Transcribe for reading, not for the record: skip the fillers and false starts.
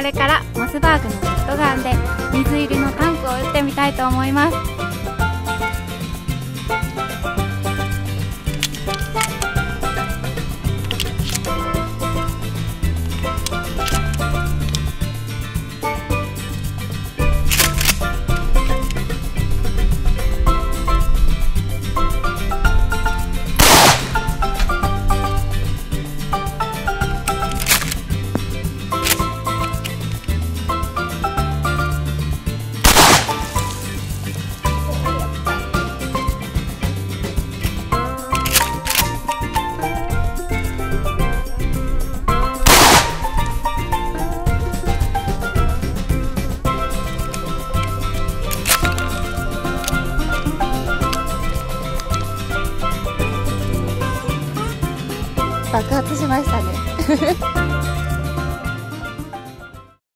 れからモスバーグのジェットガンで水入りのタンクを撃ってみたいと思います。爆発しましたね